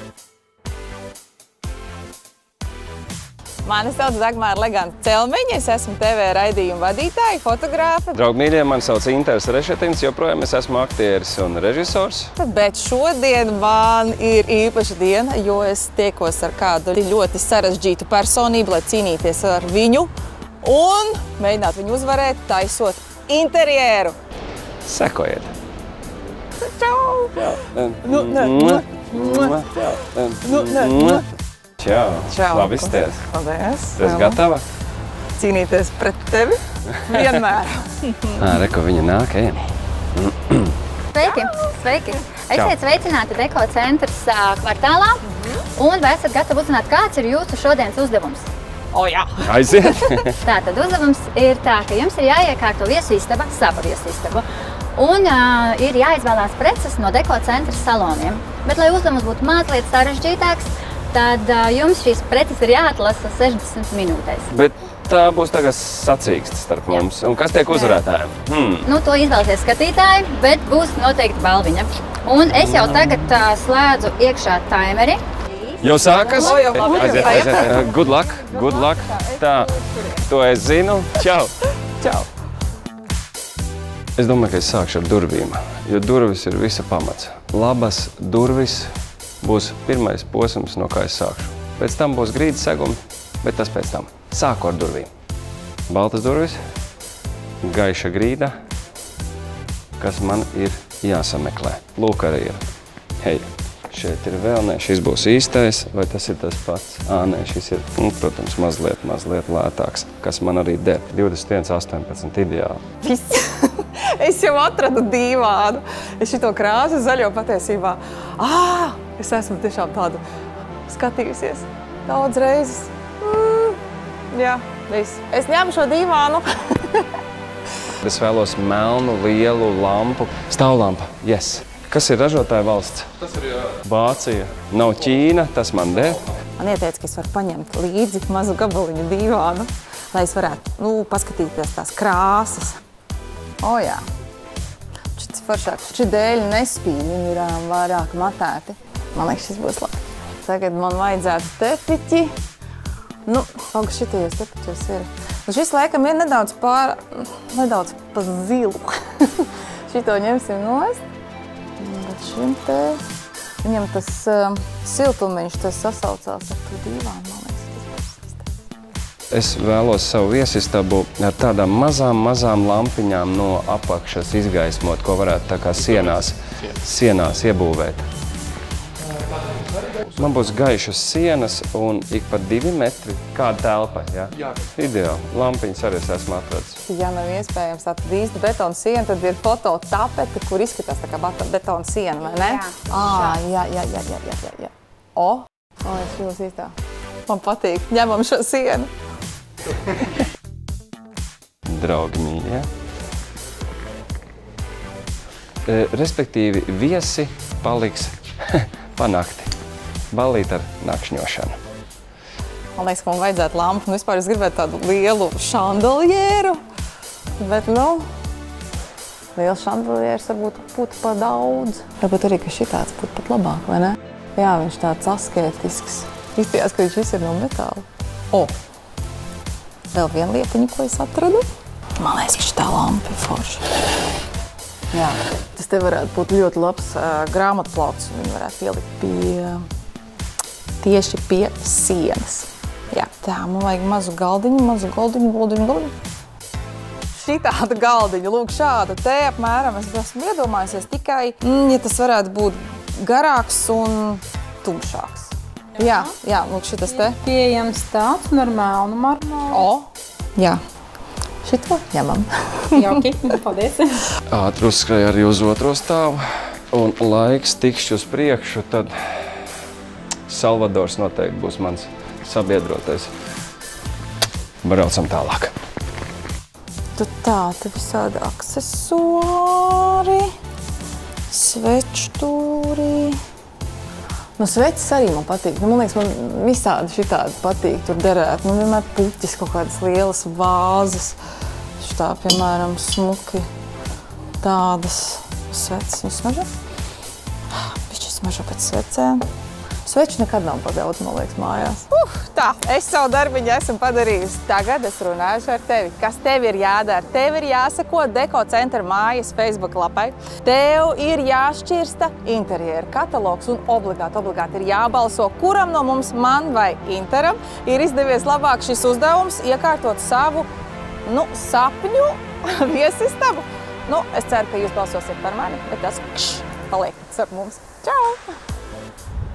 Mani sauc Dagmāra Leganta Celmiņa, es esmu TV raidījuma vadītāja, fotogrāfe. Draugi mīļie, mani sauc Inters Rešetins, joprojām es esmu aktieris un režisors. Bet šodien man ir īpaša diena, jo es tiekos ar kādu ļoti sarežģītu personību, lai cīnīties ar viņu un mēģināt viņu uzvarēt, taisot interjeru. Sekojiet! Čau! Čau! Čau! Labi izties! Paldies! Tu esi gatava? Cīnīties pret tevi vienmēr. Reko, viņa nāk, ejam. Sveiki! Sveiki! Esiet sveicināti Deko centrs kvartālā. Un vai esat gatavi uzzināt, kāds ir jūsu šodienas uzdevums? O, jā! Aiziet! Tātad uzdevums ir tā, ka jums ir jāiekārto viesu istaba, sava viesu istabu. Un ir jāizvēlās preces no Deko centra saloniem. Bet, lai uzdevums būtu mazliet sarežģītāks, tad jums šīs preces ir jāatlasa 60 minūtēs. Bet tā būs tagad sacīksts starp mums. Un kas tiek uzvarētājiem? Nu, to izvēlēsies skatītāji, bet būs noteikti balviņa. Un es jau tagad slēdzu iekšā taimeri. Jau sākas? Aiziet, aiziet. Good luck, good luck. Tā, to es zinu. Čau! Čau! Es domāju, ka es sākšu ar durvīm, jo durvis ir visa pamats. Labas durvis būs pirmais posms, no kā es sākšu. Pēc tam būs grīdas segumi, bet tas pēc tam. Sāku ar durvīm. Baltas durvis, gaiša grīda, kas man ir jāsameklē. Lūk arī ir. Hei, šeit ir vēl, nē, šis būs īstais, vai tas ir tas pats? Nē, šis ir, protams, mazliet lētāks, kas man arī der. 21,18 ideāli. Viss. Es jau atradu dīvānu. Es šito krāsu zaļo patiesībā. Es esmu tiešām tādu skatījusies daudz reizes. Jā, viss. Es ņemu šo dīvānu. Es vēlos melnu, lielu lampu. Stāvlampa, yes. Kas ir ražotāja valsts? Tas ir Vācija. Nav Ķīna, tas man der. Man ieteica, ka es varu paņemt līdzi mazu gabaliņu dīvānu, lai es varētu, paskatīties tās krāsas. O, jā. Šis foršāks. Šī dēļ nespīd, viņi ir vairāk matēti. Man liekas, šis būs labi. Tagad man vajadzētu tepiķi. Kaut kas šitajos tepiķos ir. Šis laikam ir nedaudz pa zilu. Šito ņemsim nost. Bet šim te, viņam tas siltumiņš, tas sasaucās ar to dīvānu, man liekas. Es vēlos savu viesistabu ar tādām mazām lampiņām no apakšas izgaismot, ko varētu tā kā sienās iebūvēt. Man būs gaišas sienas un ik pa 2 metri kāda telpa, jā? Jā. Ideāli. Lampiņas arī es esmu atradis. Ja nav iespējams tātad īsta betona siena, tad ir fototapete, kur izskatās tā kā betona siena, vai ne? Jā. O, es jūs īstā. Man patīk. Ņemam šo sienu. Draugi mīļie. Respektīvi, viesi paliks pa nakti. Ballīt ar nakšņošanu. Man liekas, ka man vajadzētu lampu. Vispār es gribētu tādu lielu šandelieru. Bet, liels šandelieris varbūt būtu par daudz. Varbūt arī, ka šitāds būtu pat labāk, vai ne? Jā, viņš tāds askētisks. Izstījās, ka viņš viss ir no metāla. O! Vēl viena lietiņa, ko es atradu. Man liekas, ka šitā lampa ir forša. Jā, tas te varētu būt ļoti labs grāmatplauts. Viņu varētu ielikt tieši pie sienas. Jā, tā, man vajag mazu galdiņu. Šitāda galdiņa, lūk, šāda te apmēram. Es esmu iedomājusies tikai, ja tas varētu būt garāks un tumšāks. Jā, lūk, šitas te. Pieejams tāds un ar melnu marmolu. Jā. Šito ņemam. Jauki, paldies. Ātri uzskrēja arī uz otro stāvu. Un laiks tikšķi uz priekšu, tad Salvadors noteikti būs mans sabiedrotais. Braucam tālāk. Tad tā, te visādi aksesuāri, svečtūri. Sveces arī man patīk. Man liekas, man visādi šitādi patīk tur derēt. Man vienmēr puķis kaut kādas lielas vāzes. Šitā, piemēram, smuki tādas sveces. Viņi smažo? Bišķi smažo pēc svecēm. Sveču nekad nav par daudz, man liekas, mājās. Tā, es savu darbiņu esmu padarījusi. Tagad es runāšu ar tevi. Kas tev ir jādara? Tev ir jāsako Deko centra mājas Facebook lapai. Tev ir jāšķirsta interjera katalogs un obligāti ir jābalso, kuram no mums, man vai Interam, ir izdevies labāk šis uzdevums iekārtot savu, sapņu viesistabu. Es ceru, ka jūs balsosiet par mani, bet tas paliek ar mums. Čau!